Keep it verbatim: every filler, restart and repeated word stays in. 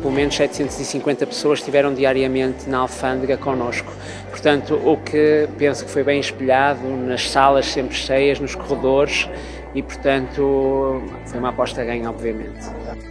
pelo menos setecentas e cinquenta pessoas estiveram diariamente na alfândega connosco. Portanto, o que penso que foi bem espelhado nas salas sempre cheias, nos corredores, e portanto foi uma aposta a ganho, obviamente.